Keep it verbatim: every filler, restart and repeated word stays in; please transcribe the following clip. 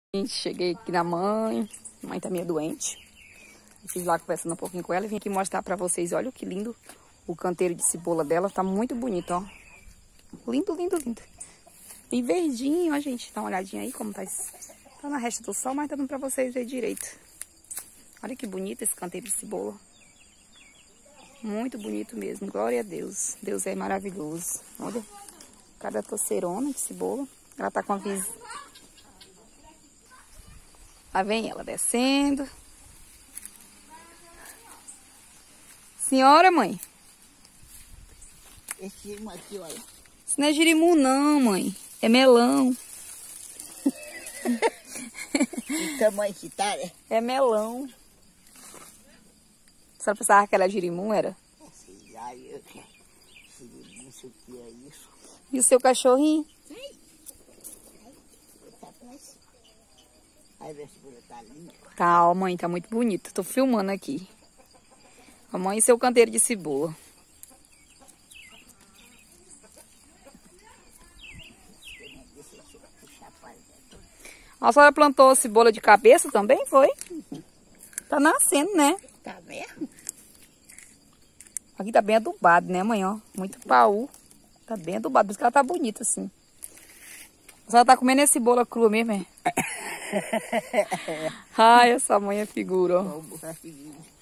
Gente, cheguei aqui na mãe. A mãe tá meio doente. Fiz lá conversando um pouquinho com ela e vim aqui mostrar pra vocês. Olha que lindo o canteiro de cebola dela. Tá muito bonito, ó. Lindo, lindo, lindo. E verdinho, ó, gente. Dá uma olhadinha aí como tá. Tá na resta do sol, mas tá dando pra vocês ver direito. Olha que bonito esse canteiro de cebola. Muito bonito mesmo. Glória a Deus. Deus é maravilhoso. Olha. Cada toceirona de cebola. Ela tá com a vis... Lá vem ela descendo. Senhora, mãe. Esse girimum aqui, olha. Isso não é jirimu não, mãe. É melão. O tamanho que tá, né? É melão. A senhora pensava que era jirimu, era? Sei lá, eu... Girimum, não sei o que é isso. E o seu cachorrinho? Aí a cebola tá linda. Tá, ó, mãe, tá muito bonito. Tô filmando aqui. A mãe e seu canteiro de cebola. A senhora plantou cebola de cabeça também, foi? Tá nascendo, né? Tá mesmo? Aqui tá bem adubado, né, mãe? Ó, muito paú. Tá bem adubado, por isso que ela tá bonita assim. A senhora tá comendo essa cebola crua mesmo, é? Ai, essa mãe é figura, ó. Vamos botar figurinha.